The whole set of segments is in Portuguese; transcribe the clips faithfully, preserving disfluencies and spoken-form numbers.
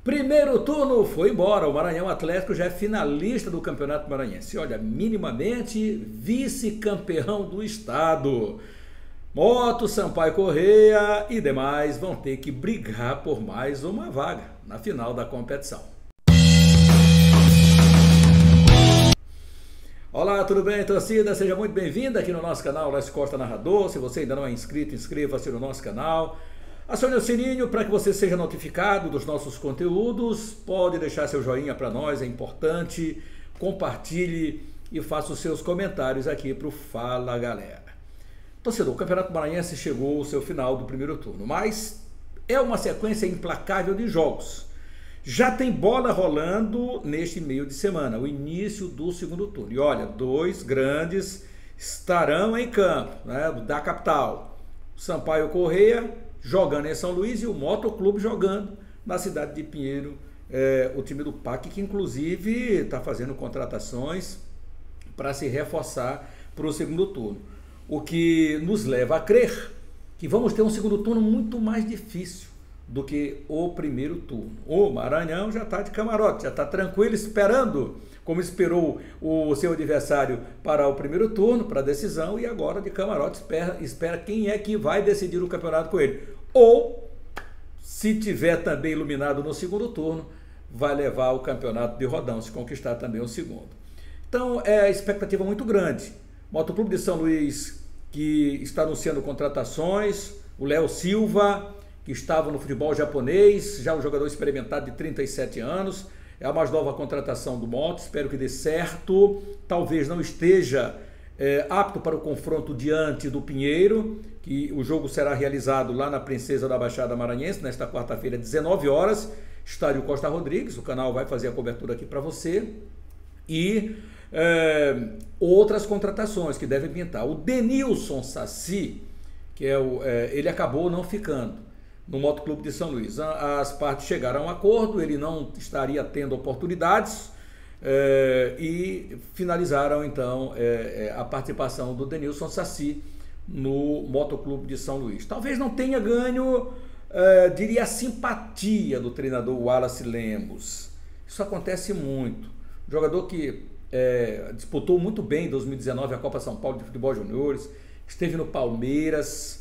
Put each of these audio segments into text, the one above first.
Primeiro turno foi embora, o Maranhão Atlético já é finalista do Campeonato Maranhense. Olha, minimamente vice-campeão do estado. Moto, Sampaio Corrêa e demais vão ter que brigar por mais uma vaga na final da competição. Olá, tudo bem, torcida? Seja muito bem-vinda aqui no nosso canal Lécio Costa Narrador. Se você ainda não é inscrito, inscreva-se no nosso canal. Acione o sininho para que você seja notificado dos nossos conteúdos. Pode deixar seu joinha para nós, é importante. Compartilhe e faça os seus comentários aqui para o Fala Galera. Torcedor, o Campeonato Maranhense chegou ao seu final do primeiro turno, mas é uma sequência implacável de jogos. Já tem bola rolando neste meio de semana, o início do segundo turno. E olha, dois grandes estarão em campo, né, da capital. O Sampaio Corrêa jogando em São Luís e o Motoclube jogando na cidade de Pinheiro, é, o time do P A C, que inclusive está fazendo contratações para se reforçar para o segundo turno. O que nos leva a crer que vamos ter um segundo turno muito mais difícil do que o primeiro turno. O Maranhão já está de camarote, já está tranquilo, esperando, como esperou o seu adversário para o primeiro turno, para a decisão, e agora de camarote espera, espera quem é que vai decidir o campeonato com ele. Ou, se tiver também iluminado no segundo turno, vai levar o campeonato de rodão, se conquistar também o segundo. Então, é a expectativa muito grande. Motoclube de São Luís, que está anunciando contratações, o Léo Silva, que estava no futebol japonês, já um jogador experimentado de trinta e sete anos, é a mais nova contratação do Moto, espero que dê certo, talvez não esteja é, apto para o confronto diante do Pinheiro, que o jogo será realizado lá na Princesa da Baixada Maranhense, nesta quarta-feira, dezenove horas, estádio Costa Rodrigues, o canal vai fazer a cobertura aqui para você, e é, outras contratações que devem pintar. O Denilson Saci, que é o, é, ele acabou não ficando no Motoclube de São Luís. As partes chegaram a um acordo, ele não estaria tendo oportunidades é, e finalizaram então é, a participação do Denilson Saci no Motoclube de São Luís. Talvez não tenha ganho, é, diria, a simpatia do treinador Wallace Lemos. Isso acontece muito. Jogador que é, disputou muito bem em dois mil e dezenove a Copa São Paulo de Futebol Juniores, esteve no Palmeiras,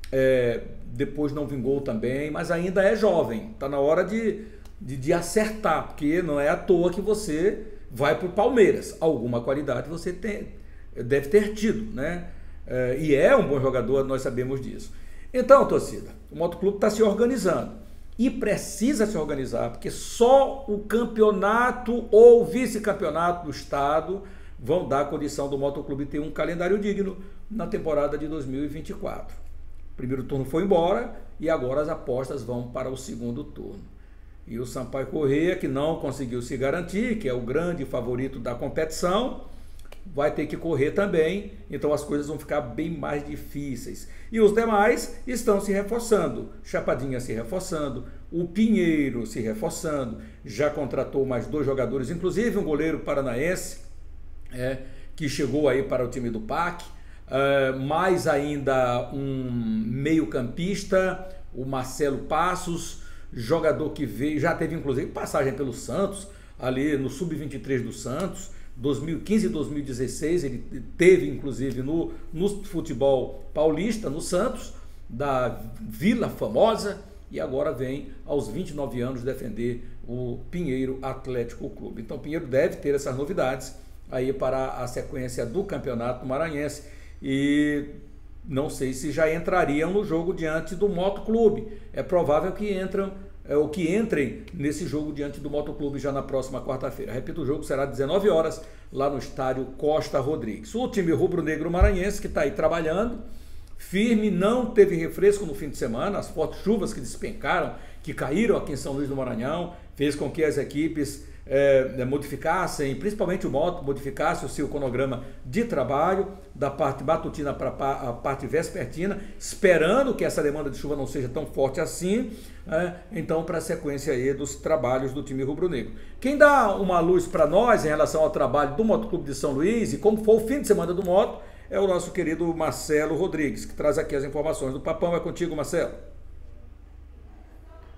É, depois não vingou também, mas ainda é jovem, está na hora de, de, de acertar, porque não é à toa que você vai para o Palmeiras, alguma qualidade você tem, deve ter tido, né? É, e é um bom jogador, nós sabemos disso. Então, torcida, o Motoclube está se organizando e precisa se organizar, porque só o campeonato ou vice-campeonato do estado vão dar a condição do Motoclube ter um calendário digno na temporada de dois mil e vinte e quatro. O primeiro turno foi embora e agora as apostas vão para o segundo turno. E o Sampaio Corrêa, que não conseguiu se garantir, que é o grande favorito da competição, vai ter que correr também, então as coisas vão ficar bem mais difíceis. E os demais estão se reforçando. Chapadinha se reforçando, o Pinheiro se reforçando, já contratou mais dois jogadores, inclusive um goleiro paranaense, é, que chegou aí para o time do P A C. Uh, mais ainda um meio-campista, o Marcelo Passos, jogador que veio, já teve inclusive passagem pelo Santos, ali no sub vinte e três do Santos, dois mil e quinze e dois mil e dezesseis, ele teve inclusive no, no futebol paulista, no Santos, da Vila Famosa, e agora vem aos vinte e nove anos defender o Pinheiro Atlético Clube. Então o Pinheiro deve ter essas novidades aí para a sequência do Campeonato Maranhense. E não sei se já entrariam no jogo diante do Motoclube. É provável que entram, é, ou que entrem nesse jogo diante do Motoclube já na próxima quarta-feira. Repito, o jogo será às dezenove horas lá no estádio Costa Rodrigues. O time rubro-negro maranhense, que está aí trabalhando firme, não teve refresco no fim de semana. As fortes chuvas que despencaram, que caíram aqui em São Luís do Maranhão, fez com que as equipes É, modificassem, principalmente o Moto, modificasse o seu cronograma de trabalho, da parte matutina para a parte vespertina, esperando que essa demanda de chuva não seja tão forte assim, é, então para a sequência aí dos trabalhos do time rubro-negro. Quem dá uma luz para nós em relação ao trabalho do Motoclube de São Luís e como foi o fim de semana do Moto, é o nosso querido Marcelo Rodrigues, que traz aqui as informações do Papão. É contigo, Marcelo.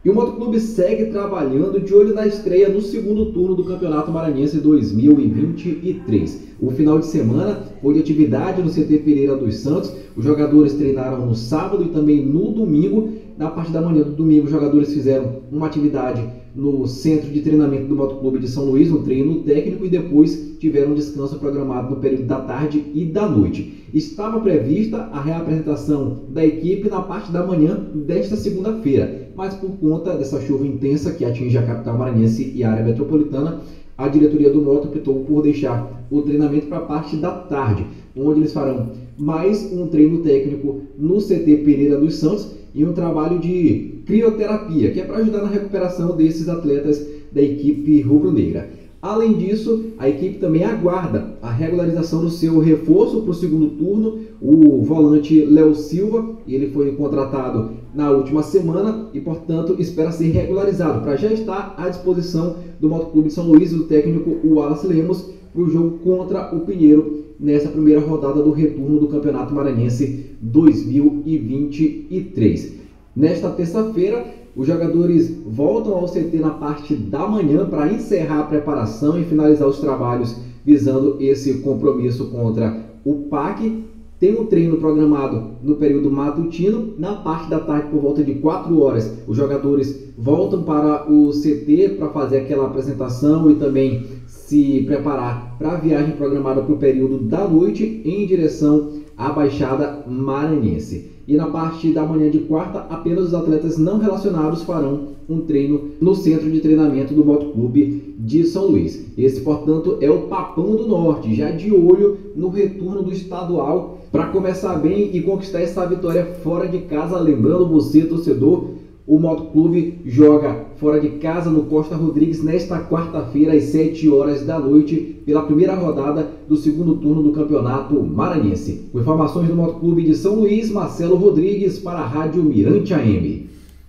E o Motoclube segue trabalhando de olho na estreia no segundo turno do Campeonato Maranhense dois mil e vinte e três. O final de semana foi de atividade no C T Pereira dos Santos. Os jogadores treinaram no sábado e também no domingo. Na parte da manhã do domingo, os jogadores fizeram uma atividade no centro de treinamento do Motoclube de São Luís, um treino técnico, e depois tiveram um descanso programado no período da tarde e da noite. Estava prevista a reapresentação da equipe na parte da manhã desta segunda-feira, mas por conta dessa chuva intensa que atinge a capital maranhense e a área metropolitana, a diretoria do Moto optou por deixar o treinamento para a parte da tarde, onde eles farão mais um treino técnico no C T Pereira dos Santos e um trabalho de crioterapia, que é para ajudar na recuperação desses atletas da equipe rubro-negra. Além disso, a equipe também aguarda a regularização do seu reforço para o segundo turno, o volante Léo Silva. Ele foi contratado na última semana e, portanto, espera ser regularizado para já estar à disposição do Motoclube de São Luís e do técnico Wallace Lemos para o jogo contra o Pinheiro nessa primeira rodada do retorno do Campeonato Maranhense dois mil e vinte e três. Nesta terça-feira, os jogadores voltam ao C T na parte da manhã para encerrar a preparação e finalizar os trabalhos visando esse compromisso contra o P A C. Tem um treino programado no período matutino. Na parte da tarde, por volta de quatro horas, os jogadores voltam para o C T para fazer aquela apresentação e também se preparar para a viagem programada para o período da noite em direção à Baixada Maranhense. E na parte da manhã de quarta, apenas os atletas não relacionados farão um treino no centro de treinamento do Motoclube de São Luís. Esse, portanto, é o Papão do Norte, já de olho no retorno do estadual para começar bem e conquistar essa vitória fora de casa. Lembrando você, torcedor, o Motoclube joga fora de casa no Costa Rodrigues nesta quarta-feira às sete horas da noite pela primeira rodada do segundo turno do Campeonato Maranhense. Com informações do Motoclube de São Luís, Marcelo Rodrigues para a Rádio Mirante A M.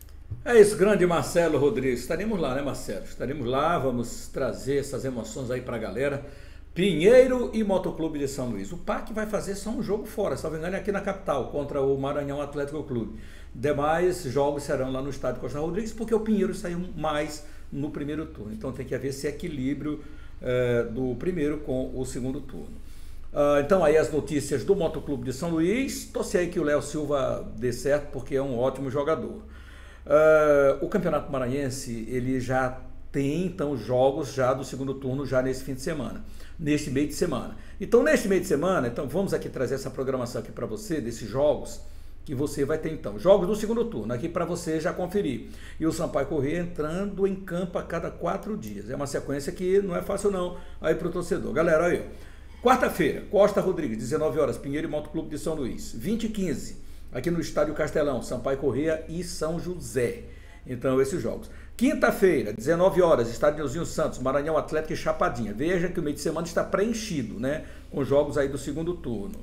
É isso, grande Marcelo Rodrigues. Estaremos lá, né, Marcelo? Estaremos lá, vamos trazer essas emoções aí para a galera. Pinheiro e Motoclube de São Luís. O P A C vai fazer só um jogo fora, se não me engano, aqui na capital, contra o Maranhão Atlético Clube. Demais jogos serão lá no estádio Costa Rodrigues, porque o Pinheiro saiu mais no primeiro turno. Então tem que haver esse equilíbrio é, do primeiro com o segundo turno. Uh, então aí as notícias do Motoclube de São Luís. Torcer aí que o Léo Silva dê certo, porque é um ótimo jogador. Uh, o Campeonato Maranhense, ele já tem então jogos já do segundo turno já nesse fim de semana, neste meio de semana. Então neste meio de semana, então vamos aqui trazer essa programação aqui para você, desses jogos que você vai ter então, jogos do segundo turno, aqui para você já conferir. E o Sampaio Corrêa entrando em campo a cada quatro dias. É uma sequência que não é fácil não aí para o torcedor. Galera, aí ó, quarta-feira, Costa Rodrigues, dezenove horas, Pinheiro e Motoclube de São Luís. vinte e quinze, aqui no Estádio Castelão, Sampaio Corrêa e São José. Então esses jogos. Quinta-feira, dezenove horas, Estádio Neuzinho Santos, Maranhão Atlético e Chapadinha. Veja que o meio de semana está preenchido, né? Com jogos aí do segundo turno.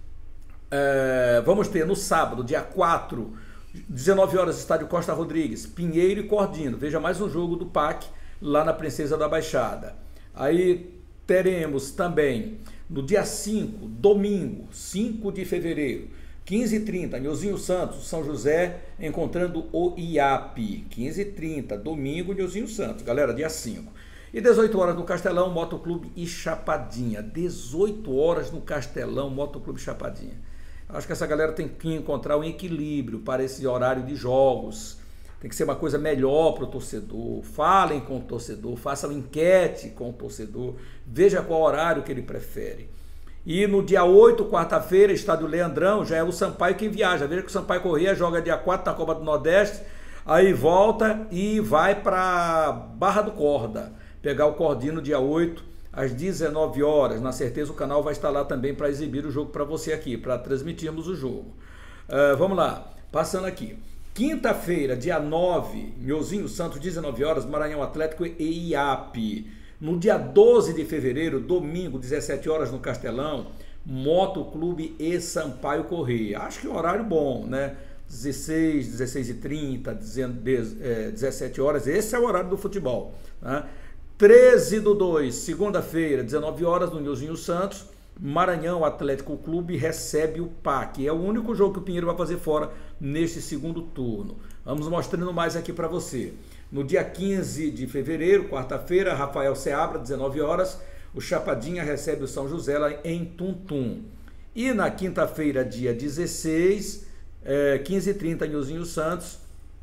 É, vamos ter no sábado, dia quatro, dezenove horas, Estádio Costa Rodrigues, Pinheiro e Cordino. Veja mais um jogo do P A C lá na Princesa da Baixada. Aí teremos também no dia cinco, domingo, cinco de fevereiro, quinze e trinta, Neuzinho Santos, São José, encontrando o I A P. quinze e trinta, domingo, Neuzinho Santos. Galera, dia cinco. E dezoito horas no Castelão, Motoclube e Chapadinha. dezoito horas no Castelão, Motoclube e Chapadinha. Acho que essa galera tem que encontrar um equilíbrio para esse horário de jogos. Tem que ser uma coisa melhor para o torcedor. Falem com o torcedor, façam enquete com o torcedor. Veja qual horário que ele prefere. E no dia oito, quarta-feira, Estádio Leandrão, já é o Sampaio que viaja. Veja que o Sampaio Corrêa joga dia quatro na Copa do Nordeste, aí volta e vai para Barra do Corda, pegar o Cordino dia oito, às dezenove horas. Na certeza o canal vai estar lá também para exibir o jogo para você aqui, para transmitirmos o jogo. Uh, vamos lá, passando aqui. Quinta-feira, dia nove, Neuzinho Santos, dezenove horas, Maranhão Atlético e I A P. No dia doze de fevereiro, domingo, dezessete horas no Castelão, Motoclube e Sampaio Corrêa. Acho que é um horário bom, né? dezesseis, dezesseis e trinta, dezessete horas, esse é o horário do futebol, né? treze do dois, segunda-feira, dezenove horas, no Neuzinho Santos, Maranhão Atlético Clube recebe o P A C. É o único jogo que o Pinheiro vai fazer fora neste segundo turno. Vamos mostrando mais aqui para você. No dia quinze de fevereiro, quarta-feira, Rafael Seabra, dezenove horas, o Chapadinha recebe o São José lá em Tuntum. E na quinta-feira, dia dezesseis, é, quinze e trinta, Nilzinho Santos,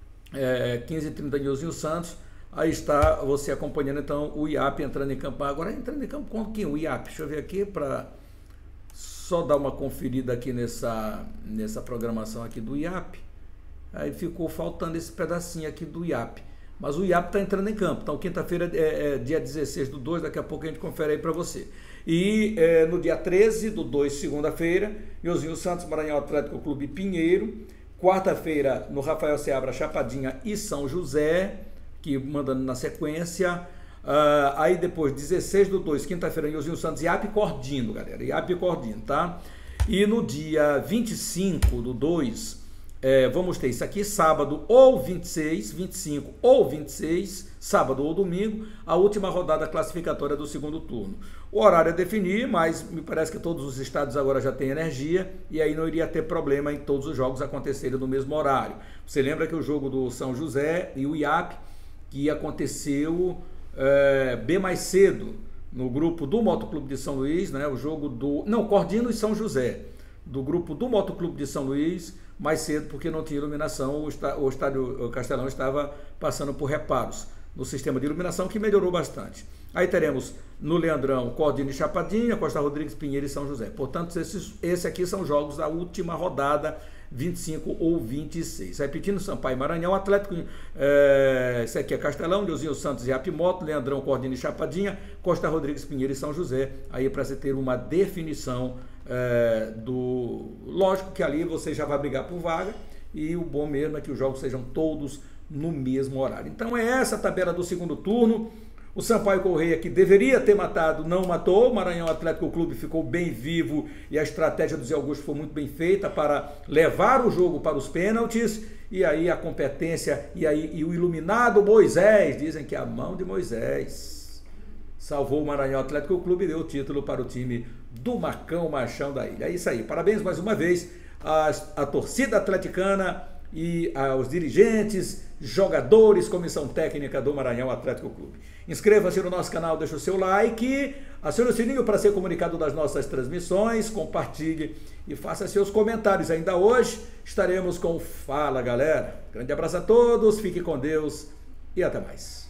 é, quinze e trinta, Nilzinho Santos, aí está você acompanhando então o I A P entrando em campo. Agora entrando em campo com quem? O I A P, deixa eu ver aqui para só dar uma conferida aqui nessa, nessa programação aqui do I A P. Aí ficou faltando esse pedacinho aqui do I A P. Mas o I A P está entrando em campo. Então, quinta-feira é, é dia dezesseis do dois, daqui a pouco a gente confere aí para você. E é, no dia treze do dois, segunda-feira, Nilzinho Santos, Maranhão Atlético Clube Pinheiro. Quarta-feira, no Rafael Seabra, Chapadinha e São José, que mandando na sequência. Uh, aí depois, dezesseis do dois, quinta-feira, Nilzinho Santos, I A P Cordino, galera. I A P Cordino, tá? E no dia vinte e cinco do dois, É, vamos ter isso aqui, sábado ou vinte e seis, vinte e cinco ou vinte e seis, sábado ou domingo, a última rodada classificatória do segundo turno. O horário é definir, mas me parece que todos os estados agora já têm energia e aí não iria ter problema em todos os jogos acontecerem no mesmo horário. Você lembra que o jogo do São José e o I A P, que aconteceu é, bem mais cedo, no grupo do Motoclube de São Luís, né, o jogo do... Não, Cordino e São José, do grupo do Motoclube de São Luís, mais cedo porque não tinha iluminação, o, está, o estádio o Castelão estava passando por reparos no sistema de iluminação, que melhorou bastante. Aí teremos no Leandrão, Cordino e Chapadinha, Costa Rodrigues, Pinheiro e São José. Portanto, esses, esses aqui são jogos da última rodada, vinte e cinco ou vinte e seis. Repetindo, Sampaio e Maranhão, Atlético, é, esse aqui é Castelão, Nilzinho Santos e Apimoto, Leandrão, Cordino e Chapadinha, Costa Rodrigues, Pinheiro e São José. Aí para você ter uma definição é, do... Lógico que ali você já vai brigar por vaga e o bom mesmo é que os jogos sejam todos no mesmo horário. Então é essa a tabela do segundo turno. O Sampaio Correia, que deveria ter matado, não matou. O Maranhão Atlético Clube ficou bem vivo e a estratégia do Zé Augusto foi muito bem feita para levar o jogo para os pênaltis. E aí a competência e, aí, e o iluminado Moisés, dizem que a mão de Moisés salvou o Maranhão Atlético Clube e deu o título para o time do Marcão Machão da Ilha. É isso aí. Parabéns mais uma vez à, à torcida atleticana e aos dirigentes, jogadores, comissão técnica do Maranhão Atlético Clube. Inscreva-se no nosso canal, deixe o seu like, acione o sininho para ser comunicado das nossas transmissões, compartilhe e faça seus comentários. Ainda hoje estaremos com o Fala Galera. Grande abraço a todos, fique com Deus e até mais.